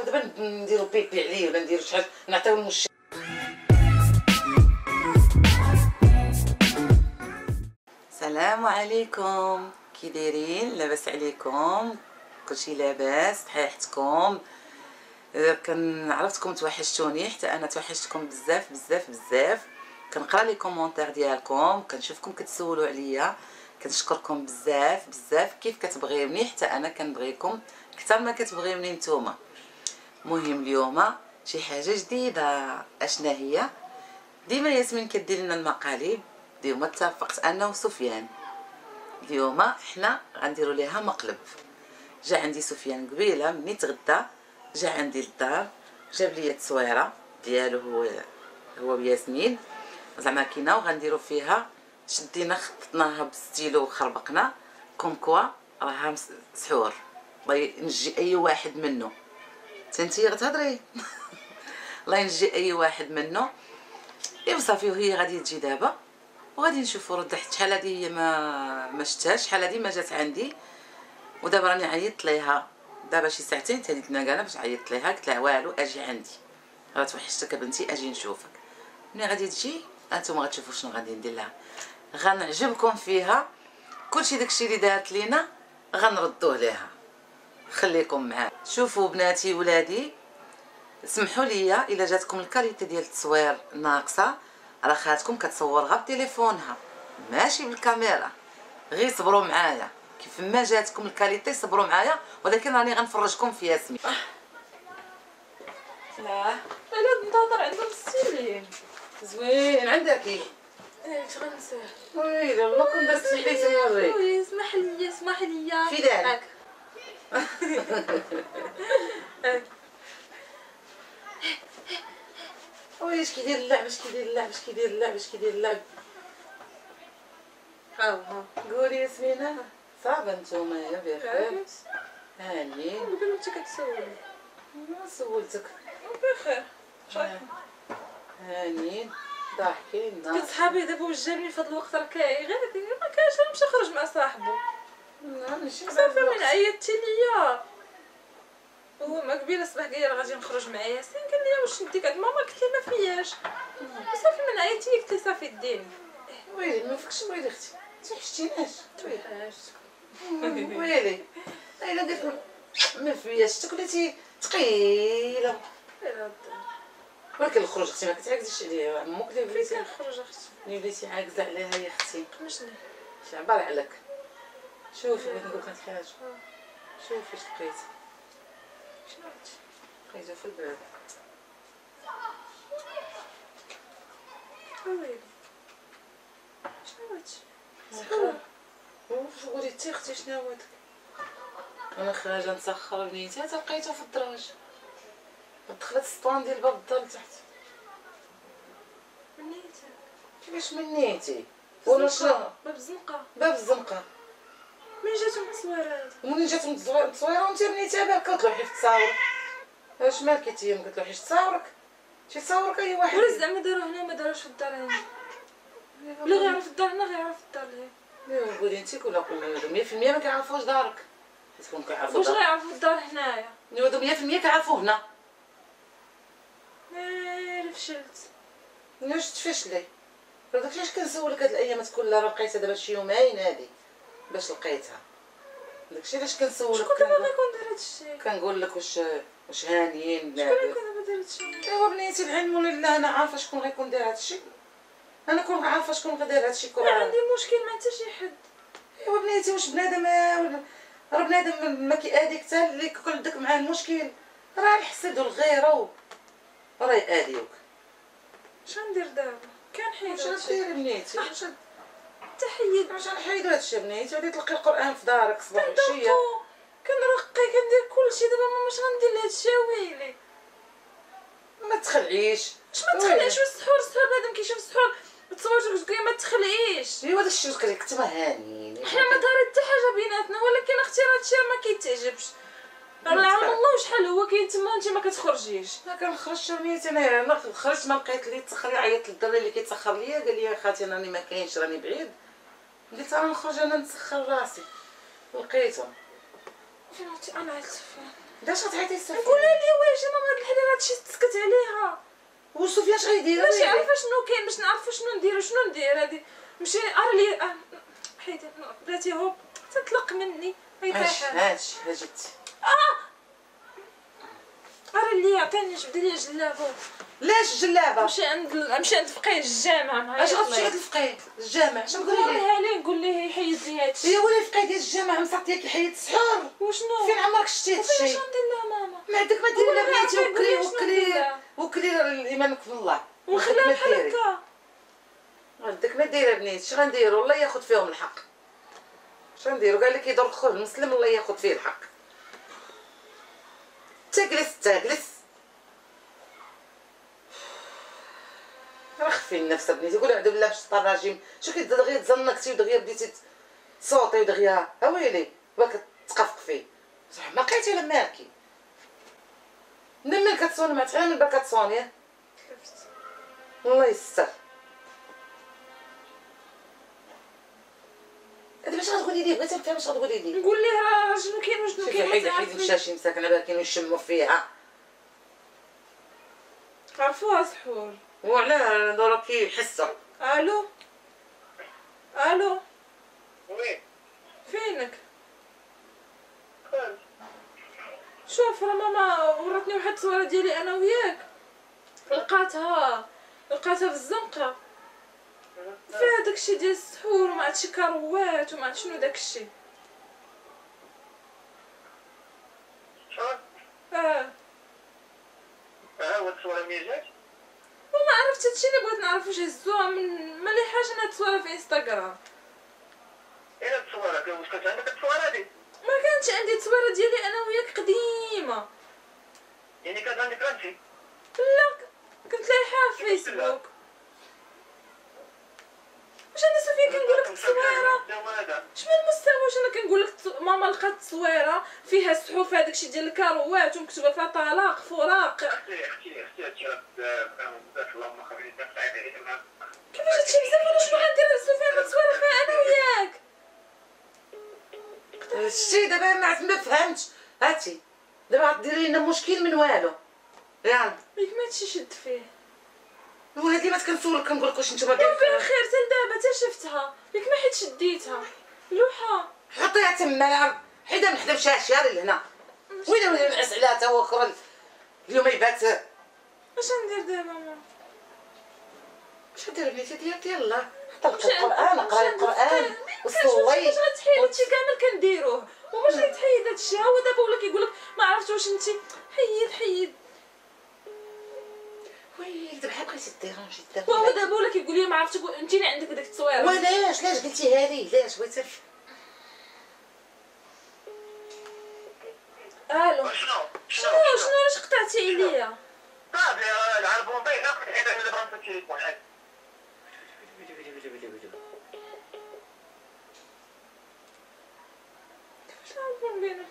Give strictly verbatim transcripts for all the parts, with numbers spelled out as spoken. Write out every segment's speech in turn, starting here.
صافي دابا نديرو بيبي عليه ولا نديرو شي حاجه نعطيو المش. السلام عليكم، كي دايرين؟ لاباس عليكم؟ كلشي لاباس؟ صحيحتكم؟ كان عرفتكم توحشتوني، حتى انا توحشتكم بزاف بزاف بزاف. كنقرا لي كومونتير ديالكم، كنشوفكم كتسولوا عليا، كنشكركم بزاف بزاف. كيف كتبغيوني حتى انا كنبغيكم اكثر ما كتبغيوني نتوما. مهم اليوم شي حاجه جديده. اشنا هي؟ ديما ياسمين كدير لنا المقالب، اليوم اتفقت انا وسفيان اليوم حنا غنديروا ليها مقلب. جا عندي سفيان قبيله مني تغدى، جا عندي للدار، جاب لي التصويره ديالو هو هو وياسمين زعما كاينه، وغنديروا فيها شدينا خططناها بالستيلو وخربقنا كوم كوا راها سحور. الله ينجي اي واحد منه. تنتي غتهضري الله ينجي اي واحد منه. ايوا صافي، وهي غادي تجي دابا وغادي نشوفوا رد حتى شحال هادي هي ما ما شتاش، شحال هادي ما جات عندي، ودابا راني عيطت ليها دابا شي ساعتين تاني تناقانا باش عيطت ليها قلت لها والو اجي عندي، راه توحشتك بنتي اجي نشوفك. ملي غادي تجي انتما غتشوفوا شنو غادي ندير لها، غنعجبكم فيها. كلشي داكشي اللي دارت لينا غنردوه ليها. خليكم معايا شوفوا بناتي ولادي. سمحوا لي الا جاتكم الكاليتي ديال التصوير ناقصه، راه خالتكم كتصور غير بتليفونها ماشي بالكاميرا، غير صبروا معايا. كيف ما جاتكم الكاليتي صبروا معايا، ولكن راني غنفرجكم في ياسمين. لا لا ننتظر عندهم السيلين زوين عندك. ايه اش غنساه؟ ويلي والله كون درتي لي تمري. وي اسمح لي اسمح لي في دارك وي اش كيدير اللعب، اش كيدير اللعب، اش كيدير اللعب، اش كيدير اللعب. ها ها قولي ياسمينه صافا نتوما يا بخير؟ هانيين. قبل انت كتسولي ما سولتك بخير هانيين ضاحكين. كنت صحابي دابا واش جابني في هذا الوقت راه كاين غير ما كانش نمشي نخرج مع صاحبو. ماشي صافي من عيطتي ليا هو ما قبيله صباح قال لي غادي نخرج مع ياسين، قال لي واش نديك عند ماما، قلت لي ما فياش. صافي من عيطتي لي قلت لي صافي ديني. ويلي ما فيكش ويلي اختي انت حشتيناش تويلاش ويلي الا قلت ما فياش تكلتي ثقيله. ولكن الخروج اختي ما كتعكزيش عليها، عمك اللي وليتي نخرج اختي اللي وليتي عاكزه عليها يا اختي. مشني شي عبار عليك. شوفي بغيت نقول لك واحد الحاجه، شوفي اش لقيت. شنو هادشي؟ لقيتو في الباب. ويلي شنو هادشي؟ وش قولي انت اختي شنو هو هذاك؟ انا خارجه نسخر بنيتي حتى لقيتو في الدراج، دخلت السطوان ديال باب الدار لتحت. منيتي كيفاش منيتي ولا شنو؟ باب الزنقه باب الزنقه. منين جاتهم التصويره هادي؟ ومنين جاتهم التصويره وانت منيتي بالك كتلوحي في تصاورك؟ اش مالك انت ما كتلوحيش تصاورك؟ شي تصاورك اي واحد. ولا زعما داروه هنا ما داروش في الدار هنا؟ ولا غيعرف الدار هنا غيعرف الدار لهنا. ايوا قولي انت كل قول مية في المية ما كيعرفوش دارك، حيتكم كيعرفوا واش دارك. غيعرفوا الدار هنايا؟ ايوا مية في المية كيعرفوا هنا. ايه فشلت. واش تفشلي؟ داكشي علاش كنسولك هاد الايامات كلها، راه لقيتها دابا شي يومين هادي باش لقيتها. داكشي علاش كنسولك. شكون دابا غيكون دار هادشي؟ كنقول لك واش واش هانيين شكون لاباس. غيكون دابا دار هادشي؟ ايوا بنيتي العلم لله، انا عارفه شكون غيكون داير هادشي، انا كون عارفه شكون غيدير هادشي كون ما عندي مشكل مع حتى شي حد. ايوا بنيتي واش بنادم راه بنادم ما كيأذيك حتى اللي كيكون معاه المشكل، راه الحسد والغيره راه يأذيوك. شندير دابا؟ كنحيد واش هادشي. غديري بنيتي؟ واش تحيد واش غنحيدو هادشي بنيتي؟ غادي تلقي القران في دارك صباح وعشيه. كنرقي كندير كلشي دابا ما واش غندير لهادشي ويلي. ما تخلعيش. واش ما تخلعيش؟ واش السحور السحور بنادم كيشوف السحور تصورتك تقولي ما تخلعيش. ايوا داكشي اللي قلت لك نتوما هانيين. حنا ما دارت حتى حاجه بيناتنا، ولكن اختي راه هادشي راه ما كيتعجبش. راه عم الله وشحال هو كاين تما انت ما كتخرجيش. ما كنخرجش بنيتي، انا انا خرجت ما لقيت لي تسخري، عيطت للدري اللي كيتسخر ليا قال لي خالتي راني ما كاينش راني بعيد، قلت انا نخرج انا نسخر راسي لقيتهم. فين عرفتي انا عيطت فين؟ علاش غتعيطي لسفيان؟ نقولها لي واش ماما هاد الحلال هادشي تسكت عليها. وسفيان اش غيدير؟ باش عارفه شنو كاين، باش نعرفوا شنو نديرو شنو ندير. هادي مشي ار لي آه، حيدي بلاتي هوب تطلق مني هاش غيطيح. هاش ها جبتي. ار لي عطيني جبد لي جلابه. لاش جلابه؟ مشي عند مشي عند فقيه الجامع معايا. اش غتمشي لهاد الفقيه الجامع؟ اش نقول ليه؟ نوريها ليه نقول ليه يحيد لي هادشي. يا ولي الفقيه ديال الجامع مسطيك يحيد السحور. وشنو فين عمرك شتي هادشي؟ فين ندير لها ماما؟ ما عندك ما ديري لا بنيتي. قولي وكلي شنو وكلي ندير. وكلي الايمانك في الله. ونخليها ما بحال ديري. هكا. عندك ما ديري بنيتي. اش غنديروا؟ الله ياخذ فيهم الحق. اش غنديروا؟ قال لك يدور الخوف المسلم الله ياخذ فيه الحق. تجلس تجلس راه خفي النفس بنيتي. قولي اعوذ بالله من الشيطان الرجيم. شو كي دغيا تزنقتي ودغيا بديتي تصوتي ودغيا اويلي باك تقفقفي. صح ما لقيتي ولا مالكي؟ من من كتصوني ما تعرفي من باك كتصوني. تلفت. الله يستر. هذا باش غتقولي ليه؟ بغيتي نفهم اش غتقولي ليه. نقول ليه راه شنو كاين وشنو شوفي كاين. حيدي حيدي الشاشي مساكنه بها كانوا يشموا فيها. عرفوها سحور. وعلاه دورا كيحسوا. الو الو وي فينك؟ خالد شوف راه ماما وراتني واحد التصويره ديالي انا وياك، لقاتها لقاتها في الزنقه فيها داكشي ديال السحور وما عرفتش كروات وما عرفت شنو داكشي. شو؟ اه ها هو التصوير ملي جات؟ وما عرفت هادشي اللي بغيت نعرف واش هزوها من ملي حاجه انا تصويره في انستغرام. اين التصويره؟ كان واش كانت عندك التصويره هادي؟ ما كانتش عندي تصويره ديالي انا وياك قديمه. يعني كانت عندك انت؟ لا كنت لايحاها في فيسبوك. واش انا صافي كنقول لك التصويره شمن المستوى؟ واش انا كنقول لك ماما لقات تصويره فيها السحوف هذاك الشيء ديال الكروات ومكتوبه فيها طلاق فراق. اختي اختي اختي هادشي راه كان بزاف اللهم خليني تنقطع عليك. كيفاش هادشي بزاف؟ انا شنو غندير سفيان تصويره فيها انا وياك؟ شتي دابا ما عرفت ما فهمتش. هاتي دابا غديري لنا مشكل من والو. يلا ياك ما هادشي شد فيه. وهادي ما كنسولك كنقول لك واش نتوما ربي دايرين. الخير حتى لدابا حتى شفتها ياك ما حيت شديتها لوحه. حطيها تما العرض حيدها من حدا مشاشيه لهنا. وين وين نعس عليها تا هو اخر اليوم يبات. اش ندير دابا ماما؟ اش دير بنيتي؟ ديال ديال الله حتى القران اقراي القران وصلي. واش غتحيد هادشي كامل كنديروه وواش غيتحيد هادشي؟ ها هو دابا ولا كيقول لك ما عرفتش واش انت حيد حيد. ويلي دابا بغيتي ديرونجي هو دابا. دابا ولا كيقول لي ما عرفتش انت اللي عندك ديك التصويره. وعلاش لاش قلتيها لي؟ لاش بغيتي؟ الو شنو؟ شنو شنو علاش قطعتي عليا؟ صافي العربون باينه حيت انا دابا غنمشي التليفون. شنو بينا؟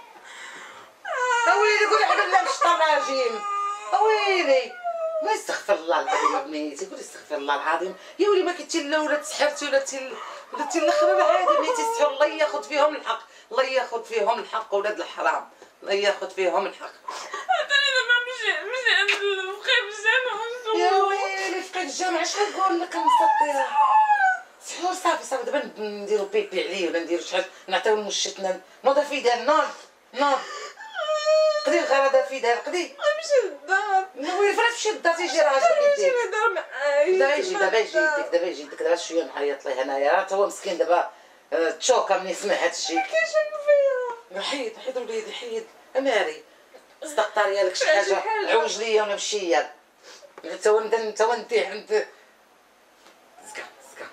اويلي قولي حدا لا الشيطان الرجيم. اويلي ما استغفر الله العظيم بنيتي. قولي استغفر الله العظيم. يا ولي ما كنتي لا ولا تسحرتي ولا تي ولا تي الاخر عادي بنيتي. السحر الله ياخذ فيهم الحق. الله ياخذ فيهم الحق ولاد الحرام. الله ياخذ فيهم الحق. عطيني دابا مشي مشي عند الفقيه بالجامع ونسولو. يا ويلي فقيه الجامع اش غنقول لك مسطيره؟ سحور صافي صافي دابا نديرو بيبي عليه ولا نديرو شحال نعطيو لمشتنا نوض في دار نوض نوض قدي الغرضه في دار قدي. نمشي للدار. وين فين تمشي للدار تيجي راجلك نمشي يديك. للدار معايا. دابا يجي دابا يجي يديك دابا يجي يديك دابا شويه نعيط ليه هنايا تا هو مسكين دابا آه، تشوكا ملي سمع هادشي. كيشم فيا. حيد حيد وليدي حيد اماري استقطري لك شي شي حاجه حاجة. عوج ليا وانا مشيه تا وندا تا ونديه عند زكا زكا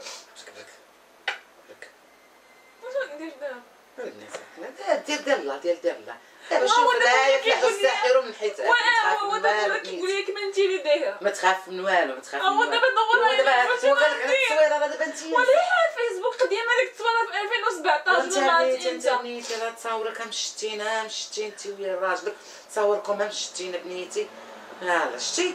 واش ندير دابا؟ ديال ديال الله ديال ديال الله. دابا هو شوف دابا لا اللي يفلح كيقول لي- الساحر من حيث واه هو دابا ما ولا كيقول لي كيما انت اللي دايره. ما تخاف من والو ما تخاف من هو والو. دابا دور هو عليا دابا واش هو قال لك هاد غندير؟ التصويره راه دابا انت ولي حال فيسبوك قديمه ديك التصويره في ألفين وسبعطاش انت ولا بنيتي انت. انت بنيتي راه تصاورك مشتينا مشتي انت ويا راجلك تصاوركم مشتينا بنيتي. هلا شتي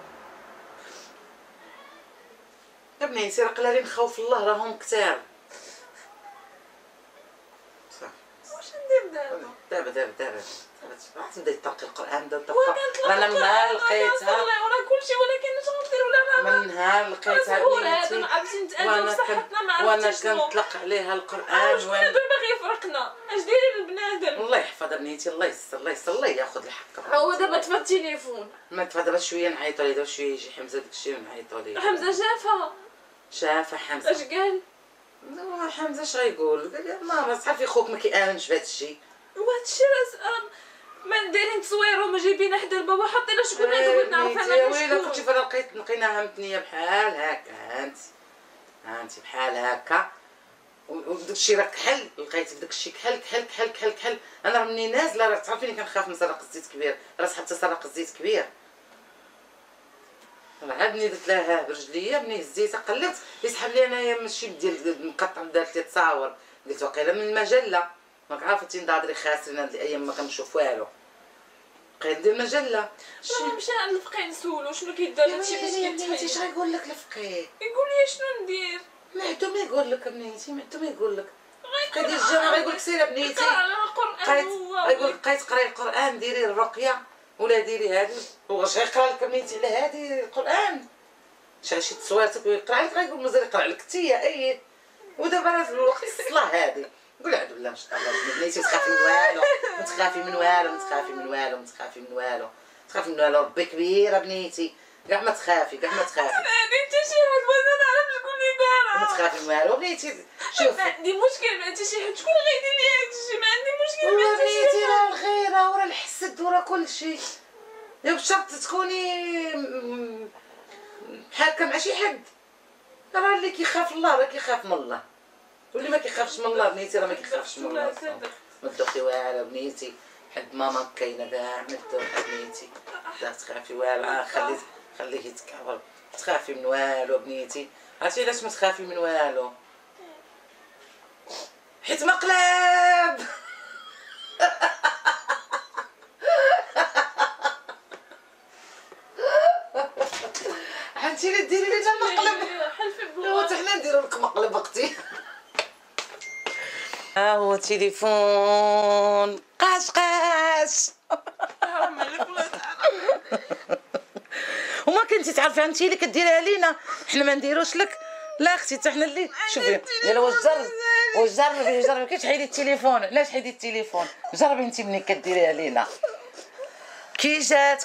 يا بنيتي راه قلالي نخوف الله راهم كثار. صافي واش ندير دابا؟ دابا دابا دابا تبدا يطلقي القران بدا انا انا من نهار لقيتها ورا كلشي ولكن اش غندير ولا ما من نهار لقيتها سهول هذا بنيتي عرفتي نتأذوا بصحتنا ما وانا عرفتش شنو كنطلق عليها القران واش كنا وانا دابا باغي يفرقنا اش دايرين البنادم الله يحفظها بنيتي الله يستر الله يستر الله ياخذ الحق هو دابا طفى التليفون ما تفا دابا شويه نعيطوا ليه دابا شويه يجي حمزه داكشي ونعيطوا ليه حمزه شافها شافها اش حمزه قال دابا حمزه اش غايقول قال لي ماما صافي خوك ما كيامنش بهذا الشيء وهذا الشيء راه ما نديرين تصوير وما جايبينها حدا البابا حاطينها شكون يقول نعرف انا يا ويلي شكون كنتي فانا لقيت لقيناها متنيه بحال هكا انت انت بحال هكا وداك الشيء راه كحل لقيت داك الشيء كحل كحل كحل كحل كحل انا راه مني نازله راه تعرفيني كنخاف من سرق الزيت كبير راه حتى سرق الزيت كبير عادني درت لها برجليا مني هزيتها قلبت يسحب لي انايا من الشيب ديال المقطع دارت لي تصاور قلت واقيلا من المجله ماك عارفه تندادري خاسرين هاد الايام ما كنشوف والو بقيت ندير مجله راه مشى عند الفقيه نسولو شنو كيدار هادشي باش بنيتي اش كيتحل غايقول لك الفقيه يقول لي شنو ندير معدو ما يقول لك بنيتي معدو ما يقول لك قيد الجامع غايقول لك سير بنيتي قرا على القران قيت هو غايقول لك قيت قراي القران ديري الرقيه ولا ديري هادي واش غيقرا لك بنيتي على هادي القران شحال شي تصويرتك ويقرا لك غايقول مازال يقرا لك تيا اي ودابا راه في الوقت الصلاه هادي قول عاد بالله مش الله بنيتي تخافي من والو ما تخافي من والو ما تخافي من والو ما تخافي من والو تخافي من والو ربي كبيره بنيتي كاع ما تخافي كاع ما تخافي انا حتى شي حد ما نعرف شكون اللي ما دارها تخافي من والو بنيتي شوفي عندي مشكل مع حتى شي حد شكون غيدير لي هادشي ما عندي مشكل مع والله حتى شي بنيتي حد راه الغيره وراه الحسد وراه كلشي يا بشرط تكوني م- حاكه مع شي حد راه اللي كيخاف الله راه كيخاف من الله واللي ما كيخافش من الله بنيتي راه ما كيخافش من الله ما تدوخي والو بنيتي حد ماما كاينه كاع ما تدوخي بنيتي لا تخافي والو آه خليه خليه يتكبر تخافي من والو بنيتي عرفتي علاش ما تخافي من والو حيت مقلب انتي اللي ديري لي مقلب حلفي هو بالله حتى حنا نديرو لك مقلب اختي ها هو تليفون قاش قاش حرام عليك والله تعالى وما كنتي تعرفي انتي اللي كديريها لينا حنا ما نديروش لك لا اختي حتى حنا اللي شوفي يلا واش جرب واش جربي جربي كي تحيدي التليفون علاش حيدي التليفون جربي انتي مني كديريها لينا كي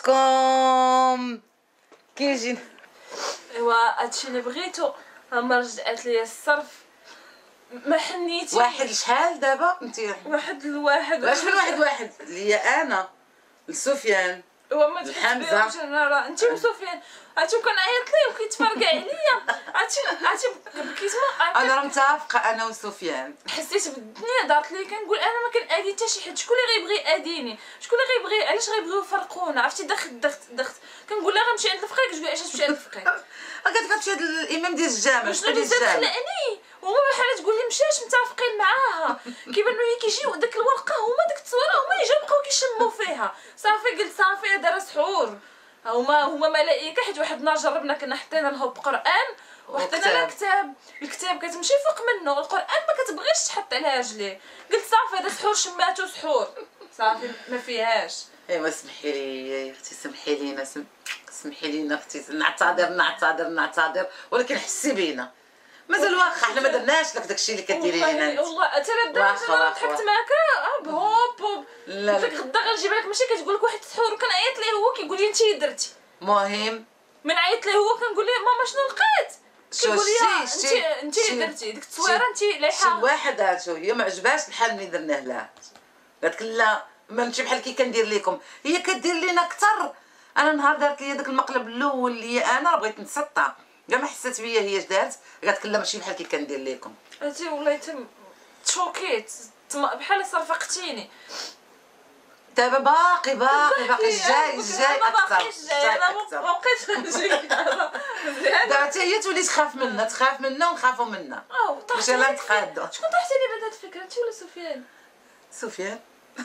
جاتكم كي جي ايوا هادشي اللي بغيتو هما رجعت لي الصرف ما حنيتي واحد شحال دابا انتي واحد الواحد واش من واحد واحد ليا انا لسفيان هو ما الحمزة. تحسبيهمش انا راه انت وسفيان عرفتي كنعيط ليه وكيتفرقع عليا عرفتي عرفتي بكيت ما انا راه متفقه انا وسفيان حسيت بالدنيا دارت لي كنقول انا ما كنادي حتى شي حد شكون اللي غيبغي ياديني شكون اللي غيبغي علاش غيبغيو يفرقونا عرفتي دخت دخت دخت كنقول لها غنمشي عند الفقيه كتقول علاش تمشي عند الفقيه قالت كتمشي عند الامام ديال الجامع شنو اللي زاد خلعني وهما بحال تقول لي مشاش متفقين معاها كيبان له كيجيو داك الورقه هما ديك التصويره هما اللي جاو بقاو كيشموا فيها صافي قلت صافي هذا راه سحور هما هما ملائكه حيت واحد النهار جربنا كنا حطينا لهم قران وحطينا لها كتاب الكتاب كتمشي فوق منه القران ما كتبغيش تحط على رجليه قلت صافي هذا سحور شماتو سحور صافي ما فيهاش ايوا سمحي لي يا اختي سمحي لينا سم... سمحي لينا اختي نعتذر نعتذر نعتذر ولكن حسي بينا مازال واخا حنا ما درناش لك داكشي اللي كديري لينا انت والله ترى دابا انا ضحكت معاك هوب هوب هوب لا قلت لك غدا غنجيب لك ماشي كتقول لك واحد السحور وكنعيط ليه هو كيقول لي انت درتي مهم من عيط ليه هو كنقول ليه ماما شنو لقيت كيقول لي شتي- انت شتي- انت اللي شتي- درتي ديك التصويره انت شي لايحه واحد هاتو هي ما عجبهاش الحال ملي درناه لها قالت لا ما نمشي بحال كي كندير لكم هي كدير لينا اكثر انا نهار دارت لي داك المقلب الاول اللي انا بغيت نتسطى كاع ما حسات بيا هي اش دارت قالت لا ماشي بحال كي كندير لكم انت وليت تشوكيت تم- بحال صرفقتيني دابا باقي باقي باقي الجاي الجاي ما اكثر باقيش جاي انا ما أكثر. ما بقيتش نجي مزيان دابا حتى هي تولي تخاف منا تخاف منا ونخافوا منا اه باش طاحتي لا نتقادوا شكون طاحتي لي بهاد الفكره انت ولا سفيان سفيان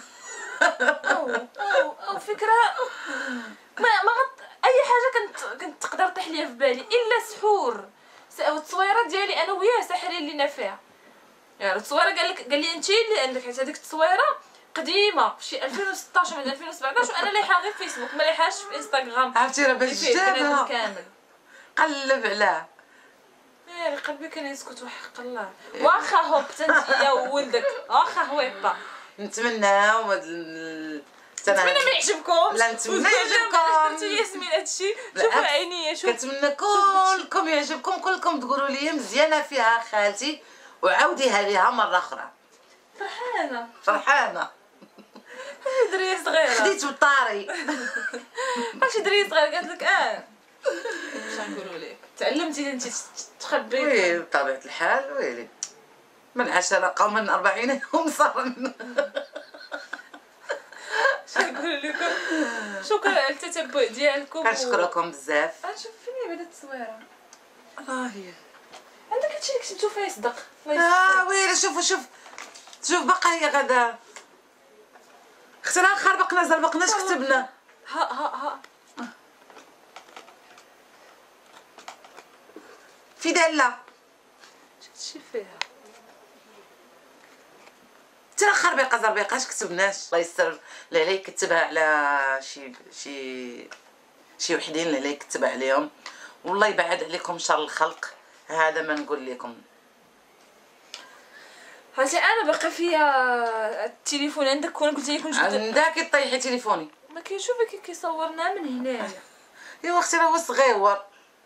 او او او فكره ما ما غط... اي حاجه كنت كنت تقدر طيح ليا في بالي الا سحور س- التصويره ديالي انا وياه ساحرين لينا فيها يعني التصويره قال لك قال لي انت اللي عندك حيت هذيك التصويره قديمه شي ألفين وستطاش ولا ألفين وسبعطاش، وانا لايحه غير في فيسبوك ما لايحاش في انستغرام. عرفتي راه باش اللي فيه بنادم جابها كامل. قلب علاه. مالي قلبي كان يسكت وحق الله. واخا هبط انت يا وولدك، واخا هويبا. نتمناو هاد ال- نتمنى ما يعجبكمش. لا نتمنى يعجبكم. يعجبكم. ياسمين هادشي شوفوا عينيا شوف. كنتمنى كلكم يعجبكم، كلكم تقولوا لي مزيانه فيها خالتي وعاوديها ليها مره اخرى. فرحانه فرحانه دريه صغيره. خديت بالطاري. شي دريه صغيره قالت لك اه اش نقولوا لك، تعلمتي انت تخبي. وي بطبيعه الحال ويلي من عشرة قوما أربعين يوم صار. اش نقول لكم، شكرا على التتبع ديالكم. كنشكركم بزاف. غنشوف فيني بعدا التصويره. الله هي عندك هادشي اللي كتبتو فيه صدق. الله اه يستر. ويلي شوفوا شوف شوف باقا هي غدا اختنا خربقنا زربقناش كتبنا. ها ها ها في داله شتي فيها. ترى خربيقه زربيقه اش كتبناش. الله يستر اللي عليه يكتبها على شي شي شي وحدين اللي عليه يكتبها عليهم، والله يبعد عليكم شر الخلق. هذا ما نقول لكم. عرفتي انا باقي فيا التليفون عندك، كون قلت لكم جبت عندك يطيحي تليفوني. ما كيشوفك كي كيصورنا من هنايا. ايوا اختي راه هو صغيور.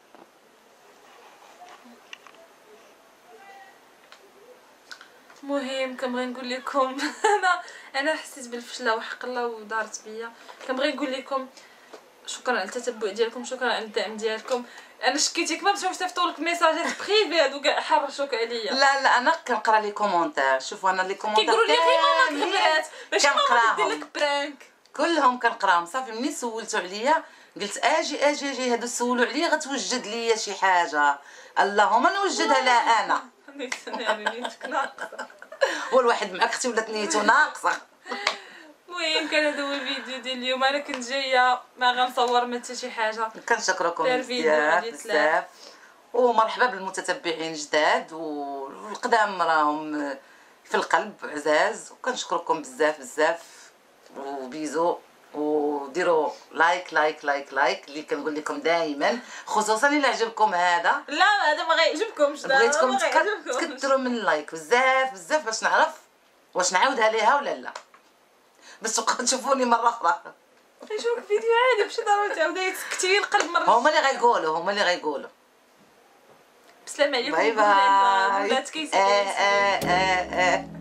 المهم كنبغي نقول لكم انا انا حسيت بالفشله وحق الله ودارت بيا. كنبغي نقول لكم شكرا على التتبع ديالكم، شكرا على الدعم ديالكم. انا شكيتك ما باش صيفطوا لك ميساجات بريفي هادو كاع حرشوك عليا. لا لا انا كنقرا لي كومونتير. شوفوا انا لي كومونتير كيقولوا لي غير ماما كاملين كبرات باش ماما دير كنقراهم. لك برانك. كلهم كنقراهم. صافي منين سولتوا عليا قلت اجي اجي اجي هادو سولوا عليا غتوجد ليا شي حاجه، اللهم نوجدها لا انا. نيتك ناقصه. والواحد مع اختي ولات نيته ناقصه. المهم كان هذا هو الفيديو ديال اليوم. انا كنت جايه ما غنصور ما حتى شي حاجه. كنشكركم دار فيديو بزاف غادي بزاف، ومرحبا بالمتتبعين جداد والقدام راهم في القلب عزاز، وكنشكركم بزاف بزاف وبيزو. وديروا لايك لايك لايك لايك اللي كنقول لكم دائما، خصوصا الا عجبكم هذا. لا هذا ما غيعجبكمش. بغيتكم تكثروا من اللايك بزاف بزاف باش نعرف واش نعاودها ليها ولا لا، بس تبقاو تشوفوني مره اخرى. نشوف الفيديو عادي ماشي ضروري تعاودي تسكتي القلب مره. هما اللي غيقولوا هما اللي غيقولوا. بسلام عليكم. باي باي. ولات كيسالي. آه آه آه آه.